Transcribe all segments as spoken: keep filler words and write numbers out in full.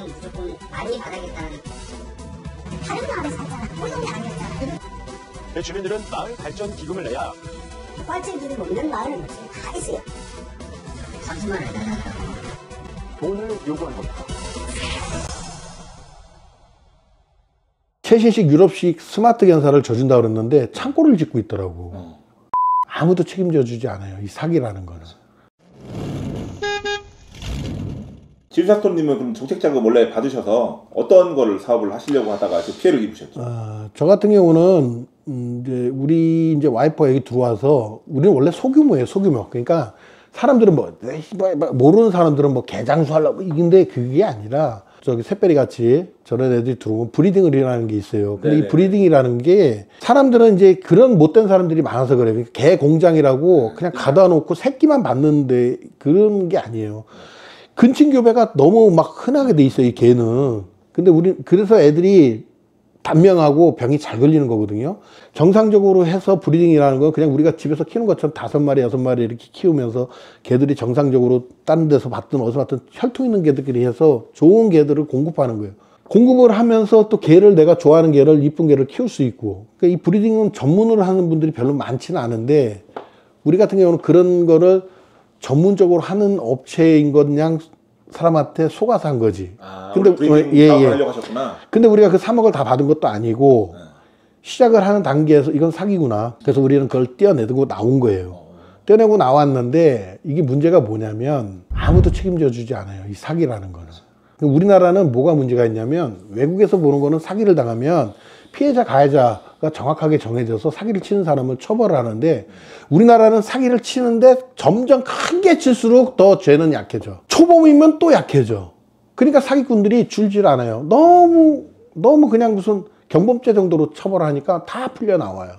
이제는 무조건 많이 받아야겠다는 다른 마을에 살잖아. 꼴동이 아니었잖아. 주민들은 마을 발전 기금을 내야 뻘쭘들이 먹는 마을은 다 있어요. 삼십만 원에 돈을 요구하는 겁니다. 최신식 유럽식 스마트 견사를 져준다고 그랬는데 창고를 짓고 있더라고. 어. 아무도 책임져 주지 않아요. 이 사기라는 거는. 지주사토님은 그럼 정책자금 원래 받으셔서 어떤 거를 사업을 하시려고 하다가 피해를 입으셨죠? 어, 저 같은 경우는 음, 이제 우리 이제 와이프가 여기 들어와서 우리는 원래 소규모예요. 소규모. 그러니까 사람들은 뭐 모르는 사람들은 뭐 개장수 하려고 이근데 그게 아니라 저기 샛별이 같이 저런 애들이 들어오면 브리딩을 일어나는 게 있어요. 근데 네네. 이 브리딩이라는 게 사람들은 이제 그런 못된 사람들이 많아서 그래요. 그러니까 개 공장이라고 그냥 가다 놓고 새끼만 받는데 그런 게 아니에요. 근친교배가 너무 막 흔하게 돼 있어요, 이 개는. 근데 우리 그래서 애들이 단명하고 병이 잘 걸리는 거거든요. 정상적으로 해서 브리딩이라는 건 그냥 우리가 집에서 키우는 것처럼 다섯 마리, 여섯 마리 이렇게 키우면서 개들이 정상적으로 다른 데서 봤든 어디서 봤든 혈통 있는 개들끼리 해서 좋은 개들을 공급하는 거예요. 공급을 하면서 또 개를 내가 좋아하는 개를 이쁜 개를 키울 수 있고. 그러니까 이 브리딩은 전문으로 하는 분들이 별로 많지는 않은데 우리 같은 경우는 그런 거를 전문적으로 하는 업체인 것 그냥 사람한테 속아서 한 거지. 아, 근데 브리딩 예, 사업을 예. 하려고 하셨구나. 근데 우리가 그 삼억을 다 받은 것도 아니고 네. 시작을 하는 단계에서 이건 사기구나. 그래서 우리는 그걸 떼어내고 나온 거예요. 어. 떼어내고 나왔는데 이게 문제가 뭐냐면 아무도 책임져 주지 않아요. 이 사기라는 거는. 우리나라는 뭐가 문제가 있냐면 외국에서 보는 거는 사기를 당하면 피해자 가해자가 정확하게 정해져서 사기를 치는 사람을 처벌을 하는데 우리나라는 사기를 치는데 점점 큰 게 칠수록 더 죄는 약해져. 초범이면 또 약해져. 그러니까 사기꾼들이 줄질 않아요. 너무 너무 그냥 무슨 경범죄 정도로 처벌하니까 다 풀려 나와요.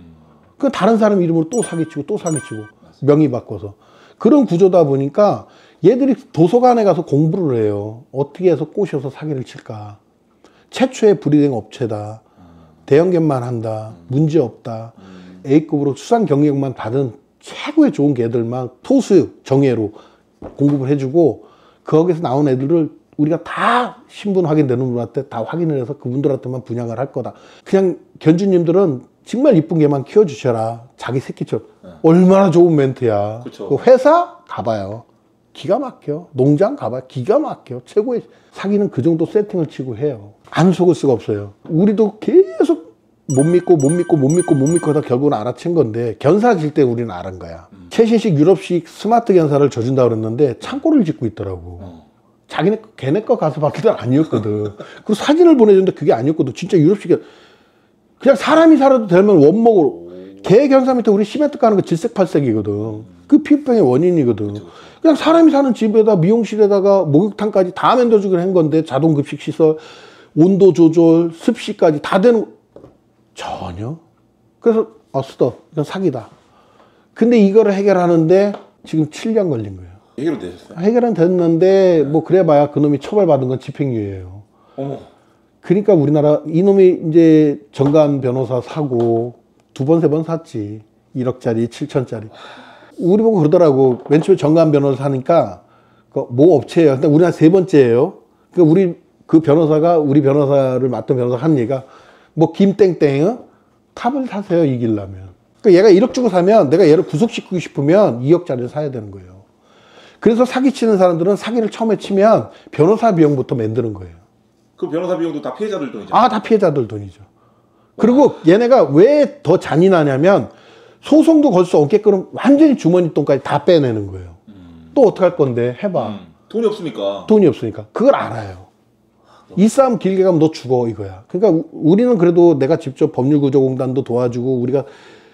그 다른 사람 이름으로 또 사기치고 또 사기치고 명의 바꿔서 그런 구조다 보니까 얘들이 도서관에 가서 공부를 해요. 어떻게 해서 꼬셔서 사기를 칠까. 최초의 브리딩 업체다. 대형견만 한다. 문제 없다. A급으로 수상 경력만 받은 최고의 좋은 개들만 토수 정예로 공급을 해주고 거기서 나온 애들을 우리가 다 신분 확인되는 분한테 다 확인을 해서 그분들한테만 분양을 할 거다. 그냥 견주님들은 정말 이쁜 개만 키워주셔라. 자기 새끼처럼. 네. 얼마나 좋은 멘트야. 그 회사 가봐요. 기가 막혀. 농장 가봐요. 기가 막혀. 최고의 사기는 그 정도 세팅을 치고 해요. 안 속을 수가 없어요. 우리도 계속 못 믿고 못 믿고 못 믿고 못 믿고 하다 결국은 알아챈 건데 견사 질 때 우리는 알은 거야. 음. 최신식 유럽식 스마트 견사를 져준다고 그랬는데 창고를 짓고 있더라고. 어. 자기네 걔네 거 가서 봤더니 아니었거든. 그리고 사진을 보내줬는데 그게 아니었거든. 진짜 유럽식 그냥 사람이 살아도 되면 원목으로 개 견사 밑에 우리 시멘트 까는 거 질색팔색이거든. 음. 그 피부병의 원인이거든. 그쵸, 그쵸. 그냥 사람이 사는 집에다 미용실에다가 목욕탕까지 다 만들어주기로 한 건데 자동급식 시설, 온도 조절, 습시까지 다 되는 전혀. 그래서 어 쓰더 이건 사기다. 근데 이거를 해결하는데 지금 칠 년 걸린 거예요. 해결은 되셨어요? 해결은 됐는데 뭐 그래봐야 그놈이 처벌받은 건 집행유예예요. 어머. 그러니까 우리나라 이놈이 이제 정관 변호사 사고 두 번 세 번 샀지. 일억짜리 칠천짜리. 우리 보고 그러더라고. 맨 처음에 정관 변호사 사니까 그 모 업체예요. 근데 우리나라 세 번째예요. 그러니까 우리 그 변호사가 우리 변호사를 맡던 변호사 한 얘기가 뭐 김땡땡 탑을 사세요 이기려면. 그러니까 얘가 일억 주고 사면 내가 얘를 구속시키고 싶으면 이억짜리를 사야 되는 거예요. 그래서 사기치는 사람들은 사기를 처음에 치면 변호사 비용부터 만드는 거예요. 그 변호사 비용도 다 피해자들 돈이죠? 아, 다 피해자들 돈이죠. 그리고 얘네가 왜 더 잔인하냐면 소송도 걸 수 없게끔 완전히 주머니 돈까지 다 빼내는 거예요. 음. 또 어떡할 건데 해봐. 음. 돈이 없으니까. 돈이 없으니까. 그걸 알아요. 이 싸움 길게 가면 너 죽어 이거야. 그러니까 우리는 그래도 내가 직접 법률구조공단도 도와주고 우리가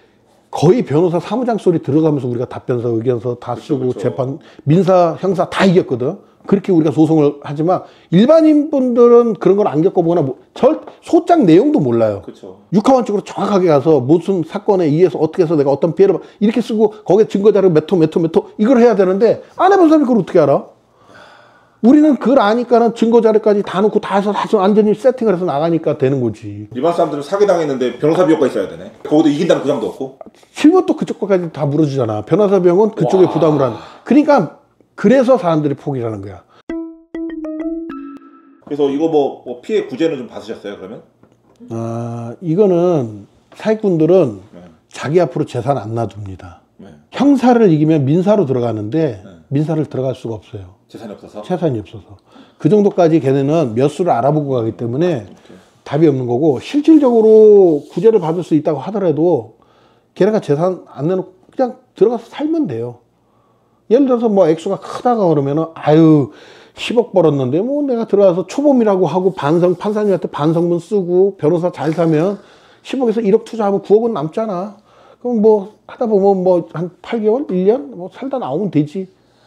거의 변호사 사무장 소리 들어가면서 우리가 답변서 의견서 다 그쵸, 쓰고 그쵸. 재판 민사 형사 다 이겼거든. 그렇게 우리가 소송을 하지만 일반인 분들은 그런 걸 안 겪어보거나 뭐, 절 소장 내용도 몰라요. 그쵸. 육하원 쪽으로 정확하게 가서 무슨 사건에 의해서 어떻게 해서 내가 어떤 피해를 이렇게 쓰고 거기에 증거자료 몇 호 몇 호 몇 호 이걸 해야 되는데 안 해본 사람이 그걸 어떻게 알아? 우리는 그걸 아니까는 증거자료까지 다 놓고 다 해서 다시 완전히 세팅을 해서 나가니까 되는 거지. 일반 사람들은 사기당했는데 변호사 비용가 있어야 되네. 거기도 이긴다는 보장도 없고. 실무 또 그쪽 거까지 다 물어주잖아. 변호사 비용은 그쪽에 와. 부담을 하는. 그러니까 그래서 사람들이 포기를 하는 거야. 그래서 이거 뭐, 뭐 피해 구제는 좀 받으셨어요 그러면? 아, 이거는 사기꾼들은 네. 자기 앞으로 재산 안 놔둡니다. 네. 형사를 이기면 민사로 들어가는데 네. 민사를 들어갈 수가 없어요. 재산이 없어서? 재산이 없어서. 그 정도까지 걔네는 몇 수를 알아보고 가기 때문에 오케이. 답이 없는 거고, 실질적으로 구제를 받을 수 있다고 하더라도 걔네가 재산 안 내놓고 그냥 들어가서 살면 돼요. 예를 들어서 뭐 액수가 크다가 그러면은 아유 십억 벌었는데 뭐 내가 들어가서 초범이라고 하고 반성 판사님한테 반성문 쓰고 변호사 잘 사면 십억에서 일억 투자하면 구억은 남잖아. 그럼 뭐 하다 보면 뭐 한 팔 개월, 일 년 뭐 살다 나오면 되지.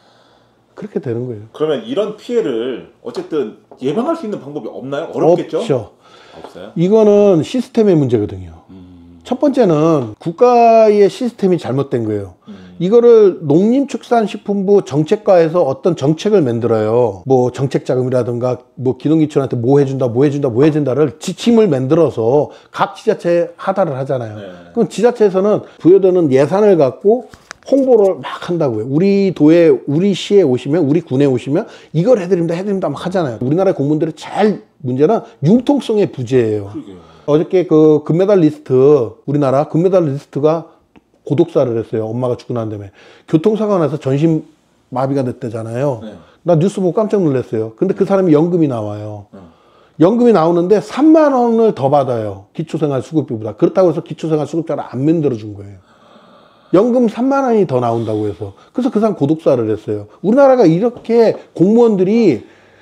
그렇게 되는 거예요. 그러면 이런 피해를 어쨌든 예방할 수 있는 방법이 없나요? 어렵겠죠? 없죠. 없어요? 이거는 시스템의 문제거든요. 음. 첫 번째는 국가의 시스템이 잘못된 거예요. 음. 이거를 농림축산식품부 정책과에서 어떤 정책을 만들어요. 뭐 정책자금이라든가 뭐 기농기촌한테 뭐 해준다, 뭐 해준다, 뭐 해준다를 지침을 만들어서 각 지자체에 하달을 하잖아요. 네. 그럼 지자체에서는 부여되는 예산을 갖고 홍보를 막 한다고요. 우리 도에, 우리 시에 오시면, 우리 군에 오시면 이걸 해드립니다, 해드립니다 막 하잖아요. 우리나라 공무원들이 제일 문제는 융통성의 부재예요. 그러게요. 어저께 그 금메달 리스트, 우리나라 금메달 리스트가 고독사를 했어요. 엄마가 죽고 난 다음에. 교통사고가 나서 전신 마비가 됐대잖아요. 네. 나 뉴스 보고 깜짝 놀랐어요. 근데 그 사람이 연금이 나와요. 네. 연금이 나오는데 삼만 원을 더 받아요. 기초생활수급비보다. 그렇다고 해서 기초생활수급자를 안 만들어 준 거예요. 연금 삼만 원이 더 나온다고 해서. 그래서 그 사람 고독사를 했어요. 우리나라가 이렇게 공무원들이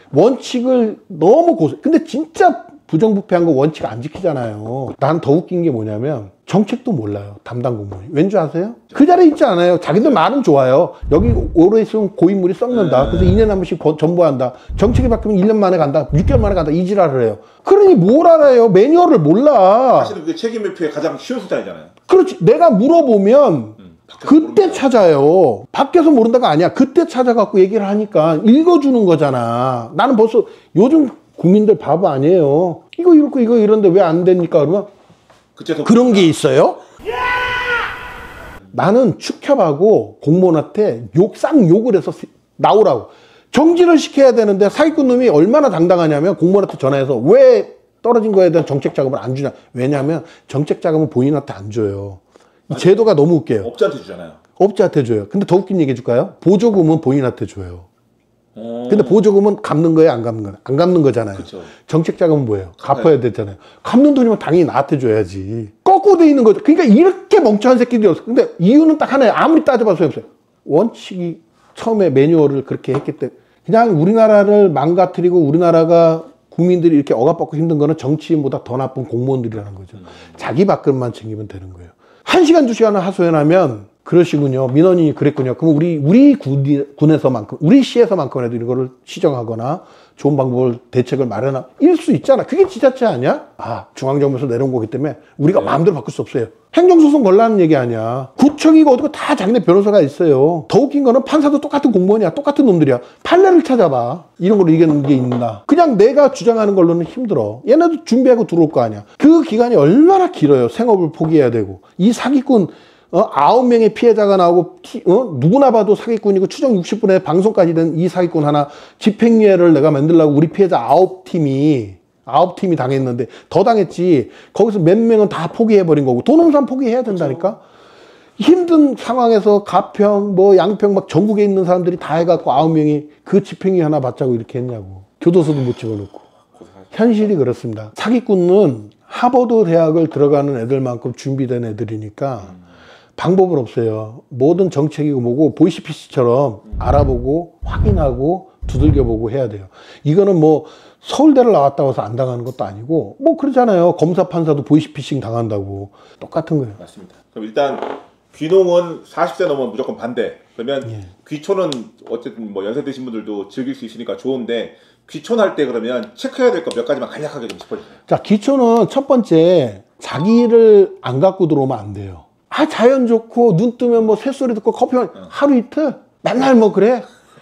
원칙을 너무 고수, 근데 진짜 부정부패한 거 원칙 안 지키잖아요. 난 더 웃긴 게 뭐냐면 정책도 몰라요. 담당 공무원이. 왠지 아세요? 그 자리에 있지 않아요. 자기들 말은 좋아요. 여기 오래 있으면 고인물이 썩는다. 그래서 이 년에 한 번씩 전보한다. 정책이 바뀌면 일 년 만에 간다. 육 개월 만에 간다. 이 지랄을 해요. 그러니 뭘 알아요? 매뉴얼을 몰라. 사실은 그게 책임 회피의 가장 쉬운 수단이잖아요. 그렇지. 내가 물어보면 음, 그때 모르면. 찾아요. 밖에서 모른다가 아니야. 그때 찾아갖고 얘기를 하니까 읽어주는 거잖아. 나는 벌써 요즘 국민들 바보 아니에요. 이거 이렇고 이거 이런데 왜 안 됩니까? 그러면 그때서 그런 게 있어요? 나는 축협하고 공무원한테 욕, 쌍욕을 해서 나오라고. 정지를 시켜야 되는데 사기꾼 놈이 얼마나 당당하냐면 공무원한테 전화해서 왜 떨어진 거에 대한 정책 자금을 안 주냐. 왜냐하면 정책 자금은 본인한테 안 줘요. 이 제도가 너무 웃겨요. 업자한테 주잖아요. 업자한테 줘요. 근데 더 웃긴 얘기 해줄까요? 보조금은 본인한테 줘요. 어... 근데 보조금은 갚는 거예요? 안 갚는 거예요? 안 갚는 거잖아요. 그쵸. 정책 자금은 뭐예요? 갚아야 갚아야 되잖아요. 갚는 돈이면 당연히 나한테 줘야지. 거꾸로 돼 있는 거죠. 그러니까 이렇게 멍청한 새끼들이 없어. 근데 이유는 딱 하나예요. 아무리 따져봐도 소용없어요. 원칙이 처음에 매뉴얼을 그렇게 했기 때문에 그냥 우리나라를 망가뜨리고 우리나라가 국민들이 이렇게 억압받고 힘든 거는 정치인보다 더 나쁜 공무원들이라는 거죠. 음. 자기 밥그릇만 챙기면 되는 거예요. 한 시간, 두 시간을 하소연하면 그러시군요. 민원인이 그랬군요. 그럼 우리, 우리 군이, 군에서만큼, 우리 시에서만큼이라도 이거를 시정하거나 좋은 방법을, 대책을 마련하, 일 수 있잖아. 그게 지자체 아니야? 아, 중앙정부에서 내려온 거기 때문에 우리가 네. 마음대로 바꿀 수 없어요. 행정소송 걸라는 얘기 아니야. 구청이고 어디고 다 자기네 변호사가 있어요. 더 웃긴 거는 판사도 똑같은 공무원이야. 똑같은 놈들이야. 판례를 찾아봐. 이런 걸로 이기는 게 있나. 그냥 내가 주장하는 걸로는 힘들어. 얘네도 준비하고 들어올 거 아니야. 그 기간이 얼마나 길어요. 생업을 포기해야 되고. 이 사기꾼, 어, 아홉 명의 피해자가 나오고, 티, 어? 누구나 봐도 사기꾼이고, 추정 육십 분에 방송까지 된 이 사기꾼 하나, 집행유예를 내가 만들려고 우리 피해자 아홉 팀이, 아홉 팀이 당했는데, 더 당했지. 거기서 몇 명은 다 포기해버린 거고, 도농산 포기해야 된다니까? 그렇죠. 힘든 상황에서 가평, 뭐, 양평 막 전국에 있는 사람들이 다 해갖고 아홉 명이 그 집행유예 하나 받자고 이렇게 했냐고. 교도소도 못 집어넣고. 현실이 그렇습니다. 사기꾼은 하버드 대학을 들어가는 애들만큼 준비된 애들이니까, 방법은 없어요. 모든 정책이고 뭐고 보이시피씨처럼 알아보고 확인하고 두들겨보고 해야 돼요. 이거는 뭐 서울대를 나왔다고 해서 안 당하는 것도 아니고 뭐 그러잖아요. 검사 판사도 보이시피싱 당한다고. 똑같은 거예요. 맞습니다. 그럼 일단 귀농은 사십 세 넘으면 무조건 반대. 그러면 예. 귀촌은 어쨌든 뭐 연세 드신 분들도 즐길 수 있으니까 좋은데 귀촌할 때 그러면 체크해야 될 거 몇 가지만 간략하게 좀 짚어주세요. 자, 귀촌은 첫 번째 자기를 안 갖고 들어오면 안 돼요. 아, 자연 좋고 눈 뜨면 뭐 새소리 듣고 커피 응. 하루 이틀 맨날 뭐 그래.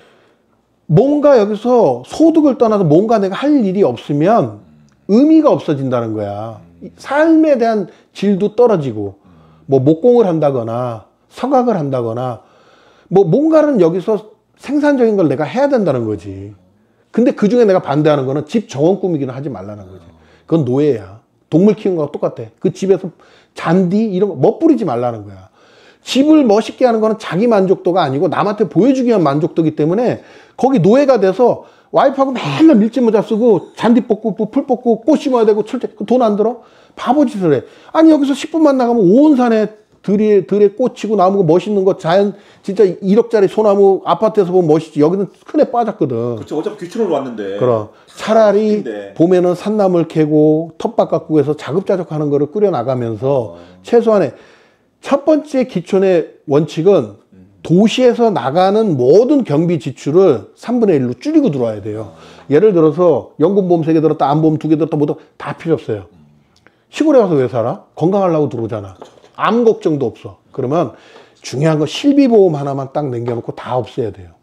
뭔가 여기서 소득을 떠나서 뭔가 내가 할 일이 없으면 의미가 없어진다는 거야. 삶에 대한 질도 떨어지고 뭐 목공을 한다거나 서각을 한다거나 뭐 뭔가는 여기서 생산적인 걸 내가 해야 된다는 거지. 근데 그 중에 내가 반대하는 거는 집 정원 꾸미기는 하지 말라는 거지. 그건 노예야. 동물 키우는 거랑 똑같아. 그 집에서 잔디 이런 거 멋부리지 말라는 거야. 집을 멋있게 하는 거는 자기 만족도가 아니고 남한테 보여주기 위한 만족도기 때문에 거기 노예가 돼서 와이프하고 맨날 밀짚 모자 쓰고 잔디 뽑고 풀 뽑고 꽃 심어야 되고 철제 돈 안 들어? 바보짓을 해. 아니 여기서 십 분만 나가면 온 산에 들에 들에 꽃이고 나무고 멋있는 거 자연 진짜 일억짜리 소나무 아파트에서 보면 멋있지. 여기는 큰애 빠졌거든. 그렇죠. 어차피 귀촌으로 왔는데. 그럼 차라리 근데. 봄에는 산나물 캐고 텃밭 가꾸고 해서 자급자족하는 거를 꾸려 나가면서 어. 최소한의 첫 번째 기촌의 원칙은 도시에서 나가는 모든 경비 지출을 삼분의 일로 줄이고 들어와야 돼요. 예를 들어서 연금보험 세 개 들었다, 암보험 두 개 들었다, 모두 다 필요 없어요. 시골에 와서 왜 살아? 건강하려고 들어오잖아. 암 걱정도 없어. 그러면 중요한 건 실비보험 하나만 딱 남겨놓고 다 없애야 돼요.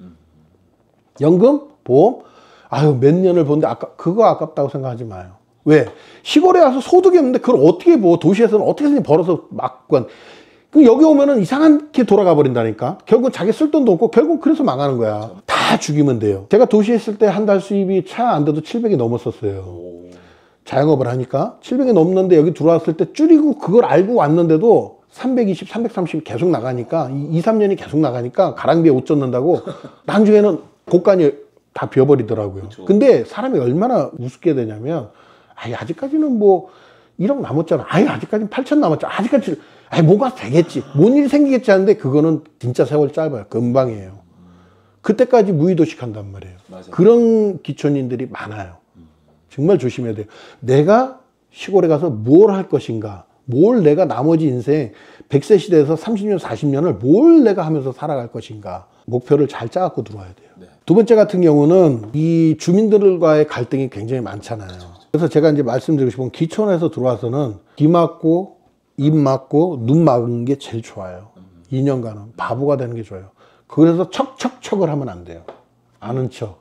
연금, 보험, 아유 몇 년을 보는데 아까 그거 아깝다고 생각하지 마요. 왜? 시골에 와서 소득이 없는데 그걸 어떻게 보? 도시에서는 어떻게든 벌어서 막건. 그 여기 오면은 이상하게 돌아가 버린다니까. 결국은 자기 쓸 돈도 없고 결국 그래서 망하는 거야. 다 죽이면 돼요. 제가 도시에 있을 때 한 달 수입이 차 안 돼도 칠백이 넘었었어요. 자영업을 하니까 칠백이 넘는데 여기 들어왔을 때 줄이고 그걸 알고 왔는데도 삼백이십, 삼백삼십 계속 나가니까 이, 삼 년이 계속 나가니까 가랑비에 옷 젖는다고 나중에는 곳간이 다 비어버리더라고요. 그쵸. 근데 사람이 얼마나 우습게 되냐면 아이 아직까지는 뭐 일억 남았잖아. 아이 아직까지는 팔천 남았잖아. 아직까지 아이 뭐가 되겠지. 뭔 일이 생기겠지 하는데 그거는 진짜 세월 짧아요. 금방이에요. 그때까지 무의도식 한단 말이에요. 맞아. 그런 기촌인들이 많아요. 정말 조심해야 돼요. 내가 시골에 가서 뭘 할 것인가, 뭘 내가 나머지 인생 백 세 시대에서 삼십 년, 사십 년을 뭘 내가 하면서 살아갈 것인가, 목표를 잘 짜갖고 들어와야 돼요. 네. 두 번째 같은 경우는 이 주민들과의 갈등이 굉장히 많잖아요. 그래서 제가 이제 말씀드리고 싶은 기촌에서 들어와서는 귀 막고 입 막고 눈 막은 게 제일 좋아요. 이 년간은 바보가 되는 게 좋아요. 그래서 척척척을 하면 안 돼요. 아는 척,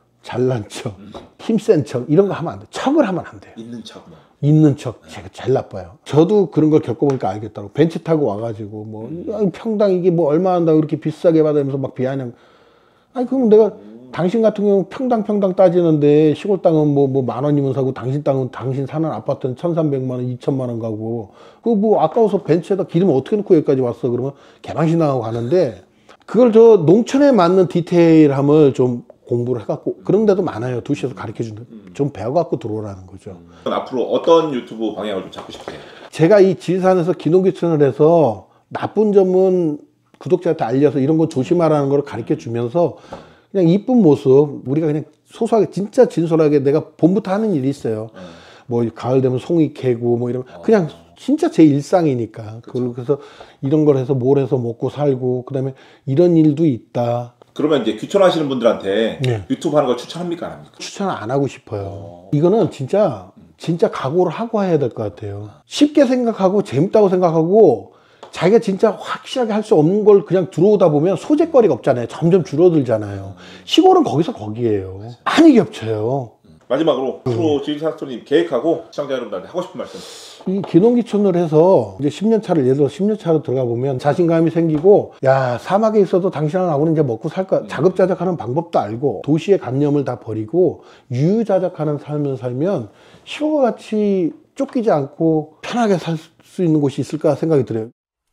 잘난 척, 힘센 척 이런 거 하면 안 돼요. 척을 하면 안 돼요. 있는 척. 있는 척 제가 제일 나빠요. 저도 그런 걸 겪어보니까 알겠다고. 벤츠 타고 와가지고 뭐 음. 평당 이게 뭐 얼마 한다고 이렇게 비싸게 받으면서 막 비아냥. 아니 그러면 내가 음. 당신 같은 경우 평당 평당 따지는데 시골 땅은 뭐 뭐 만 원이면 사고 당신 땅은 당신 사는 아파트는 천삼백만 원, 이천만 원 가고 그 뭐 아까워서 벤츠에다 기름 어떻게 넣고 여기까지 왔어 그러면 개방신 나가고 가는데 그걸 저 농촌에 맞는 디테일함을 좀 공부를 해갖고 그런 데도 많아요. 도시에서 가르쳐주는 좀 배워갖고 들어오라는 거죠. 음. 앞으로 어떤 유튜브 방향을 좀 잡고 싶으세요? 제가 이 지리산에서 기농기촌을 해서 나쁜 점은 구독자한테 알려서 이런 거 조심하라는 걸 가르쳐주면서 그냥 이쁜 모습 우리가 그냥 소소하게 진짜 진솔하게 내가 봄부터 하는 일이 있어요. 음. 뭐 가을 되면 송이 캐고 뭐 이런 어. 그냥 진짜 제 일상이니까 그쵸. 그래서 이런 걸 해서 뭘 해서 먹고 살고 그다음에 이런 일도 있다. 그러면 이제 귀촌하시는 분들한테 네. 유튜브 하는 걸 추천합니까 안 합니까? 추천 안 하고 싶어요. 어. 이거는 진짜 진짜 각오를 하고 해야 될 것 같아요. 쉽게 생각하고 재밌다고 생각하고 자기가 진짜 확실하게 할 수 없는 걸 그냥 들어오다 보면 소재거리가 없잖아요. 점점 줄어들잖아요. 시골은 거기서 거기에요. 많이 겹쳐요. 마지막으로 앞으로 지리산 스토리님 계획하고 시청자 여러분들한테 하고 싶은 말씀. 이 기농기촌을 해서 이제 십 년 차를 예를 들어 십 년 차로 들어가 보면 자신감이 생기고 야 사막에 있어도 당신하고 나하고는 이제 먹고 살 거야. 자급자족하는 방법도 알고 도시의 관념을 다 버리고 유유자적하는 삶을 살면 시골과 같이 쫓기지 않고 편하게 살 수 있는 곳이 있을까 생각이 들어요.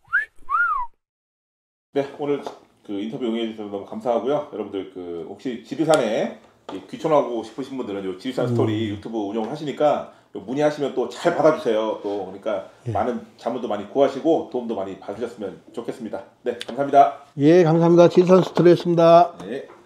네 오늘 그 인터뷰 응해 주셔서 너무 감사하고요. 여러분들 그 혹시 지리산에 귀촌하고 싶으신 분들은 요 지리산 스토리 음. 유튜브 운영을 하시니까 문의하시면 또 잘 받아주세요. 또 그러니까 예. 많은 자문도 많이 구하시고 도움도 많이 받으셨으면 좋겠습니다. 네 감사합니다. 예 감사합니다. 지리산 스토리였습니다. 네.